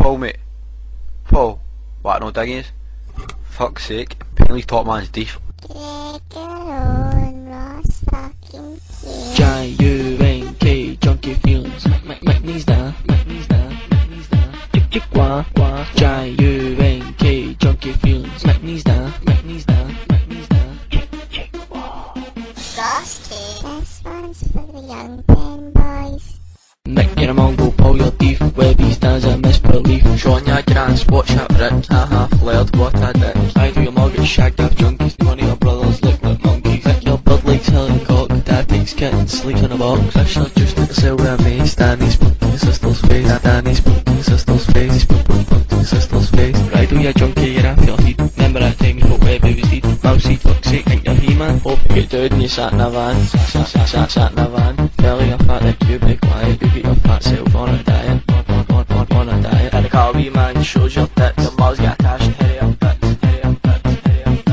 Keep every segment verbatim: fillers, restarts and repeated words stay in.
Paul, mate. Paul. What, no diggings? Fuck's sake. Penalty's top man's deef. Get on, Ross fucking cute. J U N K, junkie feelings. Make knees down, make knees down, make knees down. Chick chick wah wah. J U N K, junkie feelings. Make knees down, make knees down, make knees down. Chick chick wah. Ross kid. This one's for the young pen boys. Make your Mongol pull your teeth. Where these stands a misbelief. Showing ya grand spot shit ripped. Haha, flared, what a dick. I do your mortgage shagged up junkies. One of your brothers look like monkeys. Pick your blood like selling cock. Dad takes kittens, sleeps in a box. Fish are just at the cell with a mace. Danny's punting his sister's face. Danny's punting his sister's face. He's punting punting his sister's face. Right, do ya junkie, you're after your feet. Remember that time you put wet baby's deed? Mousey, fuck's sake, think you're He-Man? Hope you get down and you sat in a van. Sat, sat, sat, sat in a van. Belly a fat like you, big quiet. You get your fat self on a diet. On, on, on, on, on a diet. And the car wee man shows your tits. Your mouth's get attached and hairy up bits. Hairy up bits, hairy up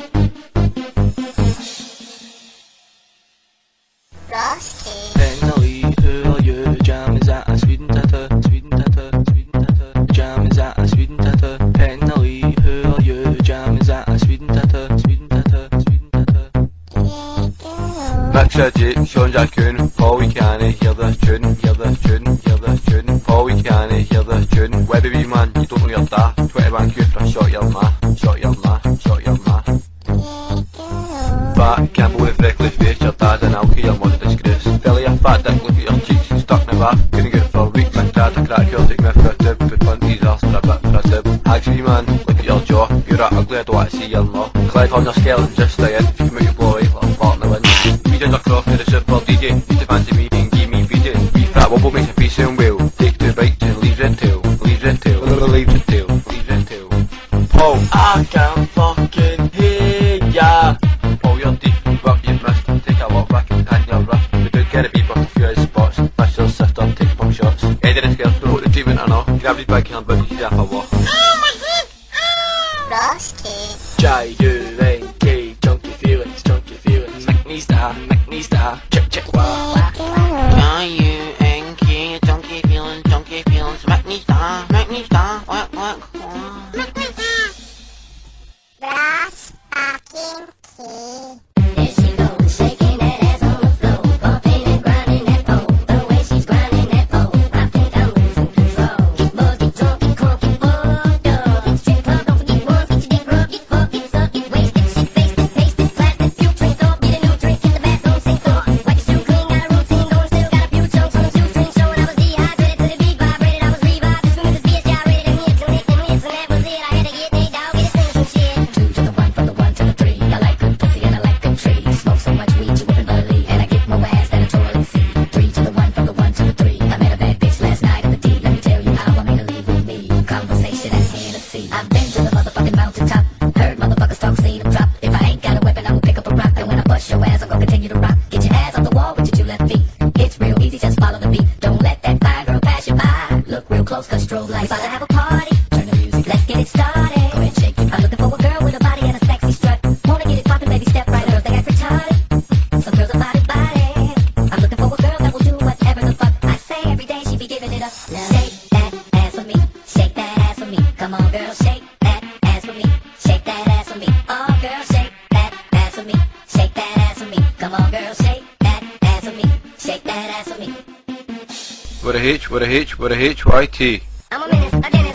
bits. Ross kid. Finally, who are you? Jam is at a Sweden tattoo. Sweden tattoo, Sweden tattoo. Jam is at a Sweden tattoo. Finally, who are you? Jam is at a Sweden tattoo. Sweden tattoo, Sweden tattoo. Get on. Mixer Jake, Sean Jackoon. Paul we can't hear this tune, hear this tune, hear this tune. Paul we can't hear this tune. Webby wee man, you don't know your da. twenty man Q for a shot your ma, shot your ma, shot your ma. Get on. Fat Campbell with reckless face, your dad's an alky, your mother disgrace. Billy a fat dick, look at your cheeks, you stuck in the bath. Couldn't get it for a week, my dad a crack your take me for a tib. Put twenties arse for a bit for a tib. Hags wee man, look at your jaw, you're that ugly, I don't want to see your law. Clyde on your skeleton, just stay in, if you come out your blow away, let him fart in the wind. We did our cross to the super D J, used to fancy me and give me V J. Wee fat wobble makes a face sound well, take two bites and leaves red tail, leaves red tail, leaves red tail, leaves red tail. Paul, I can't fucking hear ya. Paul, you're deep, work you've missed, take a walk back and hand your rough. We do get a beeper to few his spots, fish your sister, take pump shots. Eddie the Scarecrow, put the treatment or not, grab his big hand, but he's off a walk. Ross kid. J U N K, junkie feelings, junkie feelings. Make knees down, make knees down. Chick chick wah. Get on. J U N K, junkie feelings, junkie feelings. Make me stop, make me stop. What, what, what? Ross fucking kid. There she goes, shaking that ass on the floor, bumping and grinding that pole. The way she's grinding that pole, I think I'm losing control. Get buzzed, get drunk, get crunk, get fucked up. Get straight club, don't forget once, get your dick rubbed, get fucked, get sucked, get wasted, shit faced, it tasted, blasted, few drinks up, get a new drink, hit the bathroom, sink up. Wipe your shoe clean, got a routine going, still got a few chunks on the shoestring showing. I was dehydrated to the beat, vibrated, I was revived as soon as this bitch got ready to hit some hits and hits, and that was it. I had to get they dog, get it sing some shit. Two to the one, from the one to the three. I like good pussy and I like good trees. Smoke so much weed you wouldn't believe, and I get more ass than a toilet seat. Three to the one, from the one to the three. I met a bad bitch last night in the D. Let me tell you how I made her leave with me. Conversation and Hennessy. I've been to the motherfucking mountaintop. Heard motherfuckers talk, seen them drop. If I ain't got a weapon, I will pick up a rock. And when I bust your ass, I'm gonna continue to rock. Get your ass off the wall with your two left feet. It's real easy, just follow the beat. Don't let that fire girl pass you by. Look real close, cause strobe lights. About to have a party. Turn the music, let's get it started. Go ahead, shake it. I'm looking for a girl with a body and a sexy strut. Wanna get it poppin', baby, step right. Girls, they act retarded. Some girls are body body. I'm looking for a girl that will do whatever the fuck I say. Every day she be giving it up. Now shake that ass for me. Shake that ass for me. Come on, girl, shake that ass for me. Shake that ass for me. Oh, girl, shake that ass for me. Shake that ass for me. Come on, girl, shake that ass for me. Shake that ass for me. With a H, with a H, with a H Y T. I'm a menace, a dentist.